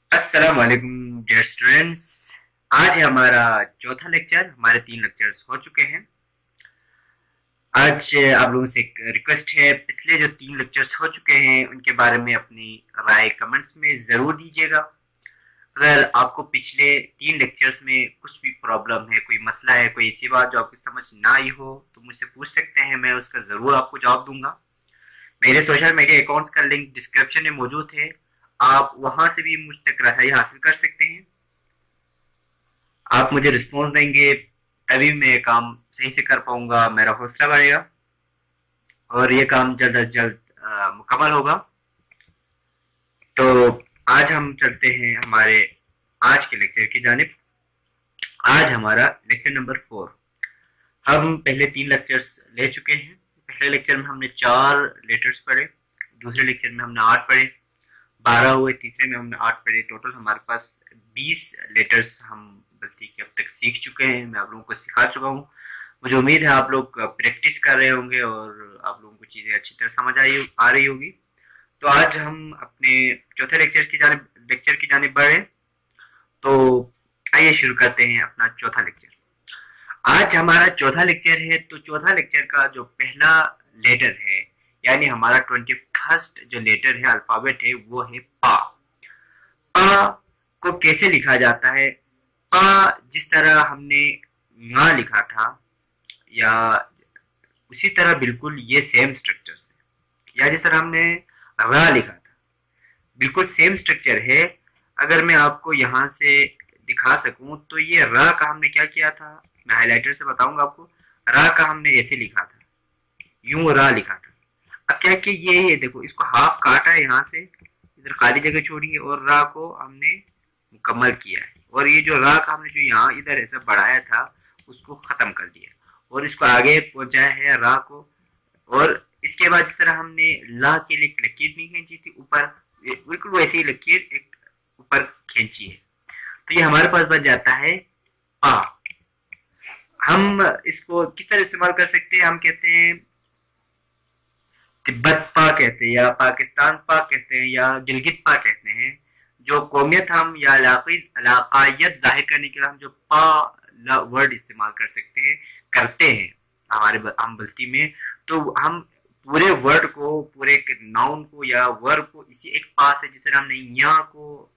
अस्सलाम वालेकुम dear students. आज है हमारा चौथा लेक्चर। हमारे 3 लेक्चर्स हो चुके हैं। आज आप लोगों से एक रिक्वेस्ट है, पिछले जो 3 लेक्चर्स हो चुके हैं उनके बारे में अपनी राय कमेंट्स में ज़रूर दीजिएगा। अगर आपको पिछले 3 लेक्चर्स में कुछ भी प्रॉब्लम है, कोई मसला है, कोई ऐसी बात जो आपकी समझ ना आई हो तो मुझसे पूछ सकते हैं, मैं उसका ज़रूर आपको जवाब दूंगा। मेरे सोशल मीडिया अकाउंट्स का लिंक डिस्क्रिप्शन में मौजूद है, आप वहां से भी मुझ तक रसाई हासिल कर सकते हैं। आप मुझे रिस्पॉन्स देंगे तभी मैं काम सही से कर पाऊंगा, मेरा हौसला बढ़ेगा और ये काम जल्द अज जल्द मुकम्मल होगा। तो आज हम चलते हैं हमारे आज के लेक्चर की जानिब। आज हमारा लेक्चर नंबर 4। हम पहले 3 लेक्चर्स ले चुके हैं। पहले लेक्चर में हमने 4 लेटर्स पढ़े, दूसरे लेक्चर में हमने 8 पढ़े, 12 हुए, तीसरे में हमने 8 पढ़े। टोटल हमारे पास 20 लेटर्स हम बल्कि अब तक सीख चुके हैं। मैं आप लोगों को सिखा चुका हूँ। मुझे उम्मीद है आप लोग प्रैक्टिस कर रहे होंगे और आप लोगों को चीज़ें अच्छी तरह समझ आ रही होगी। तो आज हम अपने चौथे लेक्चर की जानिब बढ़े। तो आइए शुरू करते हैं अपना चौथा लेक्चर। आज हमारा चौथा लेक्चर है। तो चौथा लेक्चर का जो पहला लेटर है, यानी हमारा 21st जो लेटर है, अल्फाबेट है, वो है पा। पा को कैसे लिखा जाता है? पा जिस तरह हमने ना लिखा था, या उसी तरह बिल्कुल ये सेम स्ट्रक्चर है। या जिस तरह हमने रा लिखा था, बिल्कुल सेम स्ट्रक्चर है। अगर मैं आपको यहाँ से दिखा सकूं तो ये रा का हमने क्या किया था, मैं हाइलाइटर से बताऊंगा आपको। रा का हमने ऐसे लिखा था, यूं रा लिखा था। अब क्या कि ये देखो, इसको हाफ काटा है, यहाँ से इधर खाली जगह छोड़ी है और रा को हमने मुकम्मल किया है। और ये जो रा का हमने जो यहाँ इधर ऐसा बढ़ाया था उसको खत्म कर दिया और इसको आगे पहुंचाया है रा को। और इसके बाद जिस तरह हमने ला के लिए एक लकीर नहीं खींची थी ऊपर, बिल्कुल वैसी ही लकीर एक ऊपर खींची है। तो ये हमारे पास बन जाता है पा। हम इसको किस तरह इस्तेमाल कर सकते हैं? हम कहते हैं तिब्बत पा कहते हैं, या पाकिस्तान पा कहते हैं, या गिलगित पा कहते हैं। जो कौमियत हम या इलाकायत जाहिर करने के लिए हम जो पा वर्ड इस्तेमाल कर सकते हैं, करते हैं हम बस्ती में, तो हम पूरे वर्ड को, पूरे एक नाउन को या वर्ब को इसी एक पा से, जिस तरह हमने यहाँ को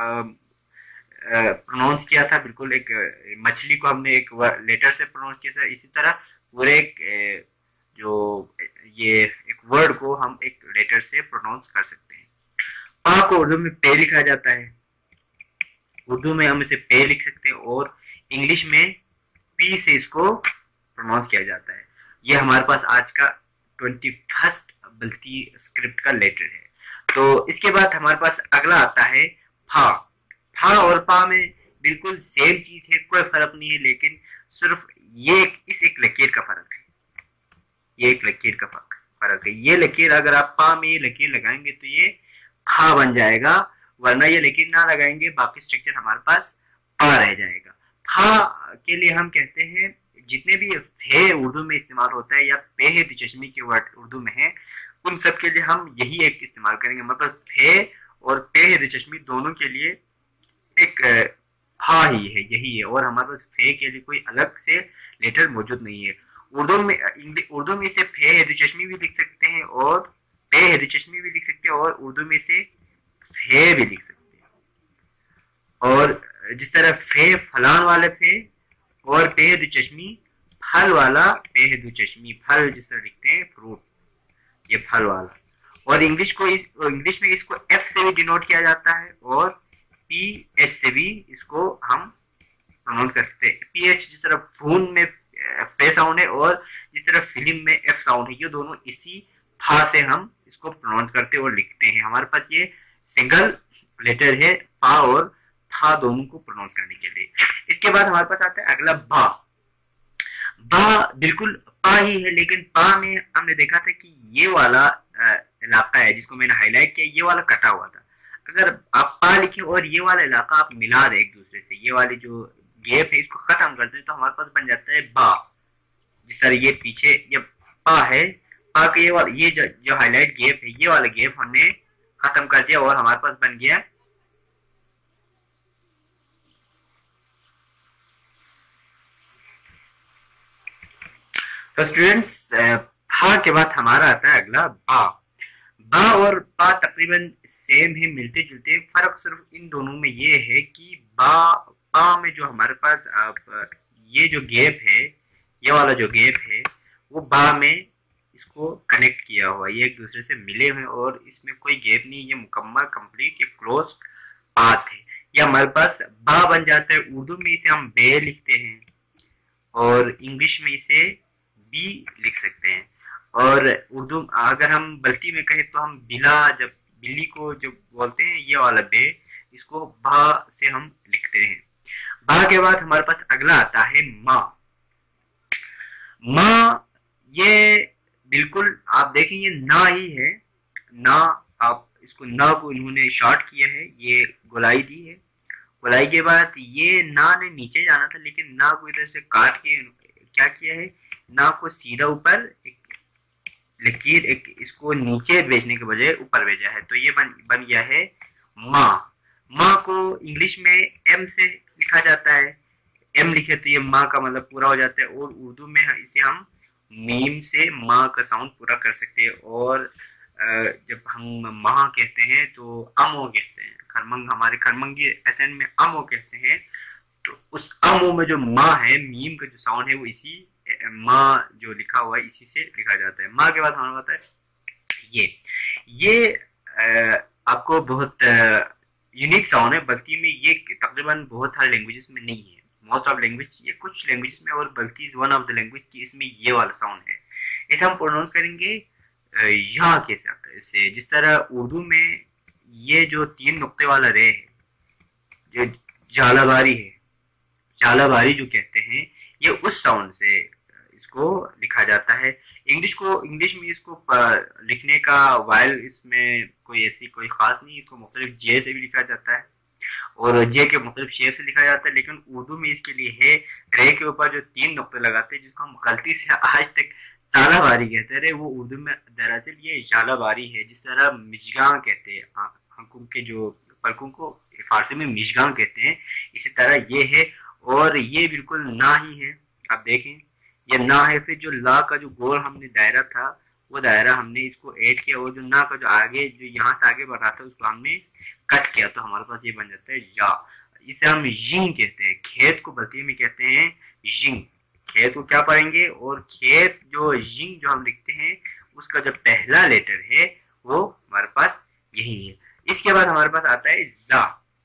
प्रोनाउंस किया था, बिल्कुल एक मछली को हमने एक लेटर से प्रोनाउंस किया था, इसी तरह पूरे एक जो ये एक वर्ड को हम एक लेटर से प्रोनाउंस कर सकते हैं। पा को उर्दू में पे लिखा जाता है। उर्दू में हम इसे पे लिख सकते हैं और इंग्लिश में पी से इसको प्रोनाउंस किया जाता है। ये हमारे पास आज का 21st बल्कि स्क्रिप्ट का लेटर है। तो इसके बाद हमारे पास अगला आता है फा। फा और पा में बिल्कुल सेम चीज है, कोई फर्क नहीं है, लेकिन सिर्फ ये इस एक लकीर का फर्क है। ये एक लकीर का फर्क है। ये लकीर अगर आप पा में ये लकीर लगाएंगे तो ये फा बन जाएगा, वरना ये लकीर ना लगाएंगे बाकी स्ट्रक्चर हमारे पास पा रह जाएगा। फा के लिए हम कहते हैं, जितने भी फे उर्दू में इस्तेमाल होता है या पे है दिलचस्पी के वर्ड उर्दू में है, उन सब के लिए हम यही एक इस्तेमाल करेंगे। मतलब फे और पे है दिलचस्पी दोनों के लिए एक फा ही है, यही है। और हमारे पास फे के लिए कोई अलग से लेटर मौजूद नहीं है। उर्दू में इसे फे है दिलचस्पी भी लिख सकते हैं और पे है दिलचस्पी भी लिख सकते हैं, और उर्दू में इसे फे भी लिख सकते हैं। और जिस तरह फे फलान वाले फे और पे है दिलचस्पी फल वाला पे है दिलचस्पी, फल जिस तरह लिखते हैं फ्रूट, ये फल वाला। और इंग्लिश में इसको एफ से भी डिनोट किया जाता है और पी एच से भी इसको हम प्रोनाउंस कर सकते हैं। पी एच जिस तरह फोन में पे साउंड है और जिस तरह फिल्म में एफ साउंड है, ये दोनों इसी फा से हम इसको प्रोनाउंस करते और लिखते हैं। हमारे पास ये सिंगल लेटर है फा और फा दोनों को प्रोनाउंस करने के लिए। इसके बाद हमारे पास आता है अगला बा। बा बिल्कुल पा ही है, लेकिन पा में हमने देखा था कि ये वाला इलाका है जिसको मैंने हाईलाइट किया, ये वाला कटा हुआ था। अगर आप पा लिखें और ये वाला इलाका आप मिला दें एक दूसरे से, ये वाली जो गैप है इसको खत्म कर दें, तो हमारे पास बन जाता है बा। जिस तरह ये पीछे ये पा है, पा का ये वाला, ये जो हाईलाइट गैप है, ये वाला गैप हमने खत्म कर दिया और हमारे पास बन गया तो स्टूडेंट्स, भा के बाद हमारा आता है अगला बा। बा और बा तकरीबन सेम है, मिलते जुलते। फर्क सिर्फ इन दोनों में ये है कि बा में जो हमारे पास ये जो गैप है, ये वाला जो गैप है, वो बा में इसको कनेक्ट किया हुआ, ये एक दूसरे से मिले हुए और इसमें कोई गैप नहीं। ये मुकम्मल कंप्लीट एक क्लोज पाथ है। ये हमारे पास बा बन जाता है। उर्दू में इसे हम बे लिखते हैं और इंग्लिश में इसे बी लिख सकते हैं। और उर्दू अगर हम बल्ती में कहें तो हम बिला, जब बिल्ली को जब बोलते हैं, ये वाला बे, इसको बा से हम लिखते हैं। बा के बाद हमारे पास अगला आता है माँ। माँ, ये बिल्कुल आप देखें ये ना ही है। ना, आप इसको ना को इन्होंने शॉर्ट किया है, ये गोलाई दी है। गोलाई के बाद ये ना ने नीचे जाना था, लेकिन ना को इधर से काट के क्या किया है, ना को सीधा ऊपर एक लकीर, एक इसको नीचे भेजने के बजाय ऊपर भेजा है, तो ये बन गया है माँ। माँ को इंग्लिश में एम से लिखा जाता है। एम लिखे तो ये माँ का मतलब पूरा हो जाता है। और उर्दू में इसे हम मीम से माँ का साउंड पूरा कर सकते हैं। और जब हम माँ कहते हैं तो अमो कहते हैं। खरमंग, हमारे खरमंगी एसेंट में अमो कहते हैं। तो उस अमो में जो माँ है, मीम का जो साउंड है, वो इसी माँ जो लिखा हुआ है इसी से लिखा जाता है। माँ के बाद हमारा होता है ये आपको बहुत यूनिक साउंड है, बल्कि में ये तकरीबन बहुत सारे लैंग्वेजेस में नहीं है। मोस्ट ऑफ लैंग्वेज, ये कुछ लैंग्वेजेस में, और बल्कि is one of the language की इसमें ये वाला साउंड है। इसे हम प्रोनाउंस करेंगे यहाँ के से, जिस तरह उर्दू में ये जो 3 नुक्ते वाला रे है, जो झालावारी है, झालावारी जो कहते हैं, ये उस साउंड से इसको लिखा जाता है। इंग्लिश में इसको लिखने का वाइल इसमें कोई ऐसी कोई खास नहीं, इसको मुख्तलिफ जे से भी लिखा जाता है और जे के मुख्तलिफ शेप से लिखा जाता है। लेकिन उर्दू में इसके लिए है रे के ऊपर जो 3 नुक्ते लगाते हैं, जिसको हम गलती से आज तक झालावारी कहते हैं। वो उर्दू में दरअसल ये झालावारी है। जिस तरह मिशगां कहते हैं, आंखों के जो पलकों को फारसी में मिशगां कहते हैं, इसी तरह ये है। और ये बिल्कुल ना ही है, आप देखें ये ना है। फिर जो ला का जो गोल हमने दायरा था, वो दायरा हमने इसको ऐड किया, और जो ना का जो आगे, जो यहाँ से आगे बढ़ रहा था, उसको हमने कट किया, तो हमारे पास ये बन जाता है या। इसे हम यिंग कहते हैं। खेत को बल्कि में कहते हैं यिंग। खेत को क्या पढ़ेंगे, और खेत जो यिंग जो हम लिखते हैं, उसका जो पहला लेटर है वो हमारे पास यही है। इसके बाद हमारे पास आता है जा।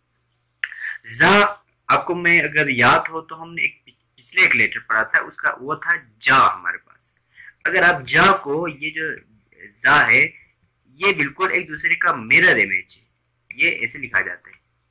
जा आपको मैं अगर याद हो तो हमने एक पिछले एक लेटर पढ़ा था, उसका वो था जा हमारे पास। अगर आप जा को, ये जो जा है, ये बिल्कुल एक दूसरे का मिरर इमेज है, ये ऐसे लिखा जाता है।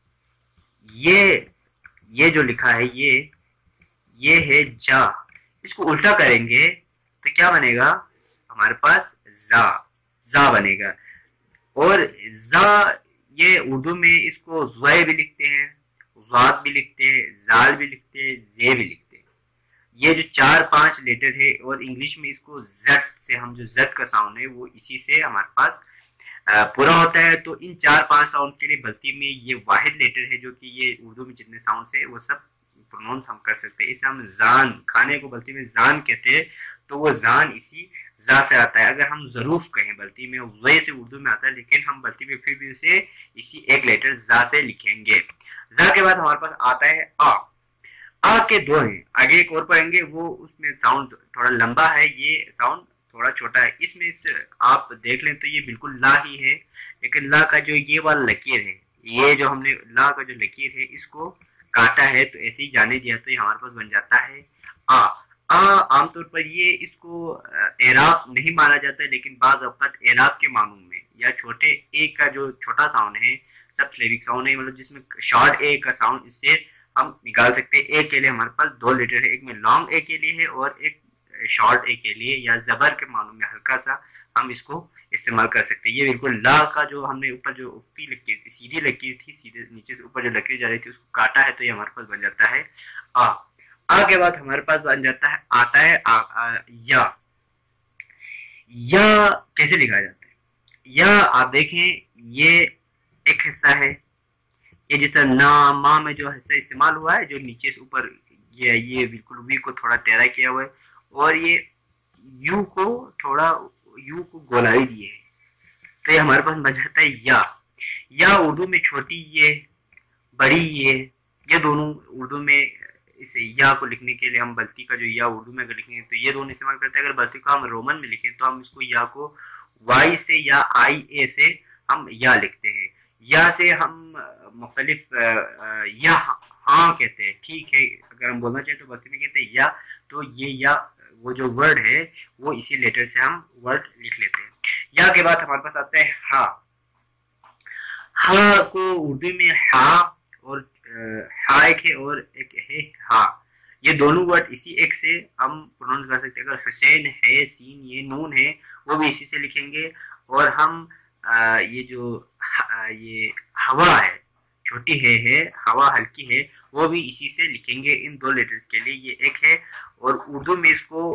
ये जो लिखा है ये है जा। इसको उल्टा करेंगे तो क्या बनेगा, हमारे पास जा बनेगा। और जा, ये उर्दू में इसको ज़्वाय भी लिखते हैं, ज़ाद भी लिखते हैं, जाल भी लिखते हैं, जे भी लिखते हैं। ये जो 4-5 लेटर है, और इंग्लिश में इसको जेड से, हम जो जेड का साउंड है वो इसी से हमारे पास पूरा होता है। तो इन 4-5 साउंड के लिए बल्कि में ये वाहिद लेटर है, जो कि ये उर्दू में जितने साउंड है वो सब प्रोनाउंस हम कर सकते हैं। इसे हम जान, खाने को बल्कि में जान कहते हैं, तो वो जान इसी जा से आता है। अगर हम जरूफ कहें बल्कि में, वे से उर्दू में आता है, लेकिन हम बल्कि में फिर भी उसे इसी एक लेटर जा से लिखेंगे। जा के बाद हमारे पास आता है आ के 2 हैं, आगे एक और पढ़ेंगे, वो उसमें साउंड थोड़ा लंबा है, ये साउंड थोड़ा छोटा है। इसमें आप देख लें तो ये बिल्कुल ला ही है, लेकिन ला का जो ये वाला लकीर है, ये जो हमने ला का जो लकीर है इसको काटा है, तो ऐसे ही जाने दिया, तो ये हमारे पास बन जाता है आ। आमतौर पर ये इसको एराब नहीं माना जाता है, लेकिन बाज़ वक़्त एराब के मानों में, या छोटे ए का जो छोटा साउंड है, सब फ्लेविक साउंड है, मतलब जिसमें शॉर्ट ए का साउंड, इससे हम निकाल सकते हैं। ए के लिए हमारे पास 2 लेटर है, एक में लॉन्ग ए के लिए है और एक शॉर्ट ए के लिए, या जबर के मानों में हल्का सा हम इसको इस्तेमाल कर सकते हैं। ये बिल्कुल ला का जो हमने ऊपर जो उक्ति लकीर थी, सीधी लकीर थी, सीधे नीचे से ऊपर जो लकीर जा रही थी, उसको काटा है, तो ये हमारे पास बन जाता है आ के बाद हमारे पास बन जाता है, आता है या। कैसे लिखा जाता है, या आप देखें ये एक हिस्सा है, ये जिस तरह ना मा में जो हिस्सा इस्तेमाल हुआ है, जो नीचे से ऊपर ये बिल्कुल वी को थोड़ा टेढ़ा किया हुआ है, और यू को थोड़ा यू को गोलाई दिए है, तो ये हमारे पास बन जाता है या उर्दू में छोटी ये, बड़ी ये दोनों उर्दू में, इसे या को लिखने के लिए हम बल्ती का जो या उर्दू में अगर लिखेंगे तो ये दोनों इस्तेमाल करते हैं। अगर बल्ती को हम रोमन में लिखें तो हम इसको या को वाई से या आई ए से हम या लिखते हैं। या से हम मुख्तलिफ या हाँ कहते हैं, ठीक है, अगर हम बोलना चाहें तो बल्ती में कहते हैं या, तो ये या वो जो वर्ड है वो इसी लेटर से हम वर्ड लिख लेते हैं। या के बाद हमारे पास आता है हा। हा को उर्दू में हा और हा एक है और एक है हा, ये दोनों वर्ड इसी एक से हम प्रोनाउंस कर सकते हैं। अगर हुसैन है, सीन ये नून है, वो भी इसी से लिखेंगे। और हम ये जो ये हवा है, छोटी है हवा हल्की है, वो भी इसी से लिखेंगे इन दो लेटर्स के लिए। ये एक है और उर्दू में इसको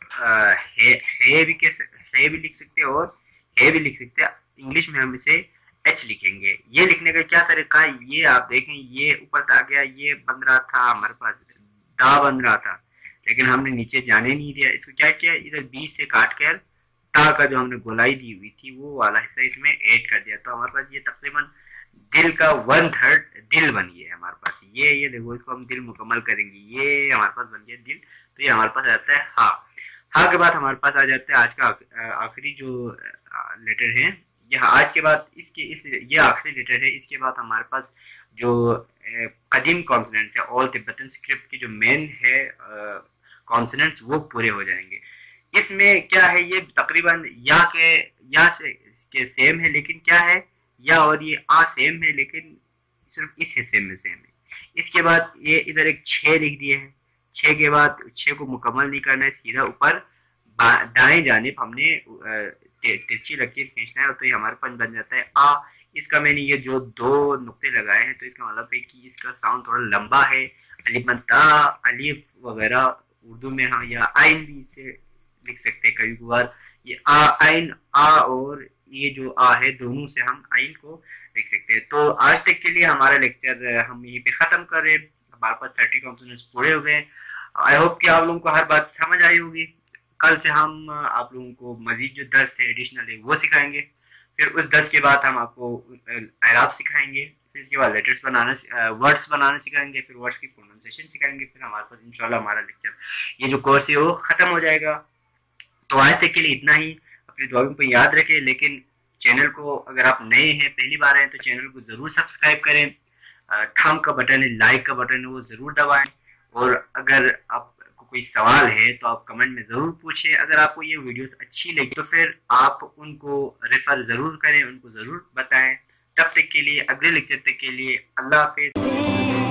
है भी लिख सकते हैं और है भी लिख सकते हैं। इंग्लिश में हम इसे एच लिखेंगे। ये लिखने का क्या तरीका है, ये आप देखें, ये ऊपर से आ गया, ये बन रहा था हमारे पास दा बन रहा था, लेकिन हमने नीचे जाने नहीं दिया। इसको क्या किया, इधर बीच से काट कर ता का जो हमने गोलाई दी हुई थी वो वाला हिस्सा इसमें ऐड कर दिया, तो हमारे पास ये तकरीबन दिल का 1/3 दिल बन गया हमारे पास। ये देखो, इसको हम दिल मुकम्मल करेंगे, ये हमारे पास बन गया दिल। तो ये हमारे पास आता है हा। हा के बाद हमारे पास आ जाता है आज का आखिरी जो लेटर है। यहाँ आज के बाद ये आखिरी लेटर है। इसके बाद हमारे पास जो कदीम कॉन्सोनेंट्स है, ऑल तिब्बतन स्क्रिप्ट की जो मेन है कॉन्सोनेंट्स, वो पूरे हो जाएंगे। इसमें क्या है, ये तकरीबन या के सेम है, लेकिन क्या है, या और ये आ सेम है, लेकिन सिर्फ इस हिस्से में सेम है। इसके बाद ये इधर एक 6 लिख दिए है। 6 के बाद 6 को मुकम्मल नहीं करना है, सीधा ऊपर दाएं जानिब हमने तिरछी लकीर खींचना है, तो ये हमारे पास बन जाता है आ। इसका मैंने ये जो 2 नुक्ते लगाए हैं, तो इसका मतलब है कि इसका साउंड थोड़ा लंबा है। अलिफता अलिफ वगैरह उर्दू में हाँ, या आइन भी इसे लिख सकते हैं कभी कभार। ये आ आइन, आ और ये जो आ है, दोनों से हम आइन को लिख सकते हैं। तो आज तक के लिए हमारा लेक्चर हम यहीं पे खत्म कर रहे हैं। हमारे पास 30 कॉन्सोनेंट्स पूरे हो गए। आई होप कि आप लोगों को हर बात समझ आई होगी। कल से हम आप लोगों को मजीद जो दर्स है एडिशनल है वो सिखाएंगे। फिर उस दर्स के बाद हम आपको एराब सिखाएंगे। फिर इसके बाद लेटर्स बनाना, वर्ड्स बनाना सिखाएंगे। फिर वर्ड्स की प्रोनाउंसिएशन सिखाएंगे। फिर हमारे पास इंशाल्लाह हमारा लेक्चर, ये जो कोर्स है वो खत्म हो जाएगा। तो आज तक के लिए इतना ही। अपनी दुआओं को याद रखें, लेकिन चैनल को अगर आप नए हैं, पहली बार आए, तो चैनल को जरूर सब्सक्राइब करें। थंब का बटन है, लाइक का बटन है, वो जरूर दबाएं। और अगर आपको कोई सवाल है तो आप कमेंट में जरूर पूछें। अगर आपको ये वीडियोस अच्छी लगी तो फिर आप उनको रेफर जरूर करें, उनको जरूर बताएं। तब तक के लिए, अगले लेक्चर तक के लिए अल्लाह हाफिज।